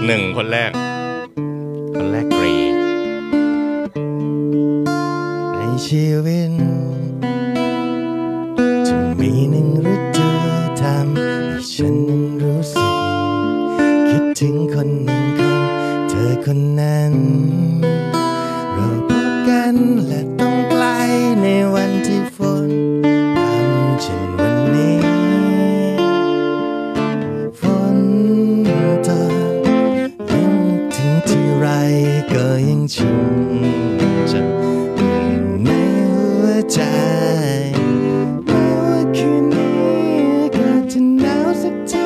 1คนแรกเกรดในชีวิตจะมี1ฤดูทำให้ฉันนั้นรู้สึกคิดถึงคน1คนเธอคนนั้นเราพบกันและต้องไกลในวันที่ฝนพรำเช่นวันนี้ฝนตกยังถึงที่ไรก็ยังชุ่มฉ่ำในหัวใจแม้ว่าคืนนี้ก็จะหนาวสักที